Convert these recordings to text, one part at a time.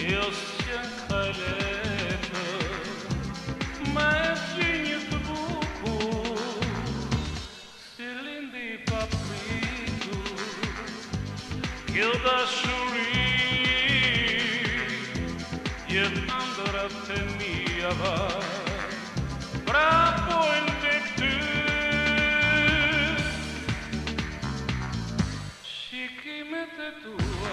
io sciancaletă, mai cine tu bucu, silindi papritu, gilda shuri, jet andra te mia va, bravo in vectu, și chimete tua,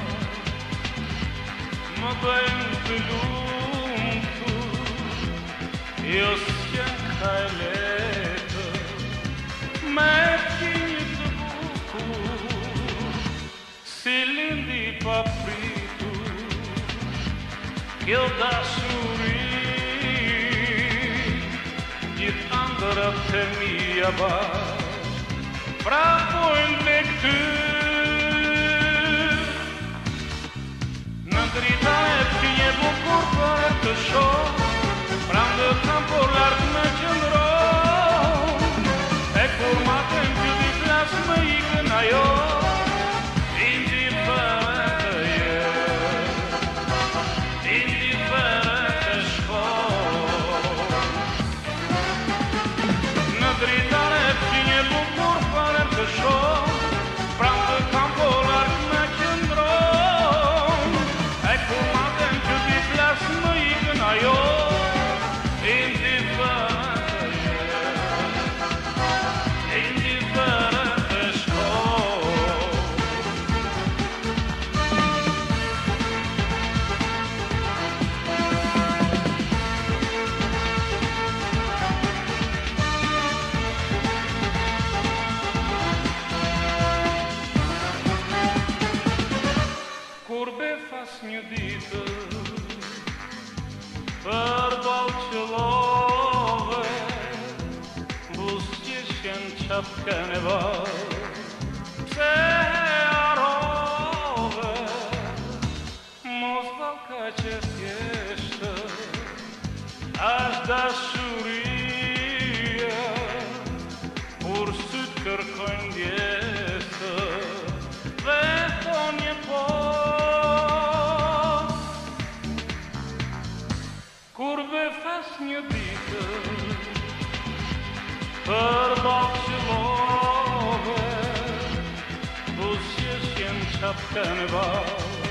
ma bente luntu, io sciancaletă, mai cine tu bucu, silindi papritu, gilda shuri, jet andra te mia va, bravo in vectu. Grita e fie bucur fără tășor, prandă campul larg mă cendron, e curmată în piudic las-mă igâna eu, indiferentă e, indiferentă școl. Nădritare fie bucur fără tășor, prandă campul larg mă cendron, las-mă igâna eu, indiferentă școl. Curbe fas miudită, per balcelove, buzdišen čapka neba, pse arove, mozgalka će sješta, až da šurija, ursut kërkojnë djesë, dhe thonje po. Curve fas një ditë, për bakshilove, busjesh jem qapka në val.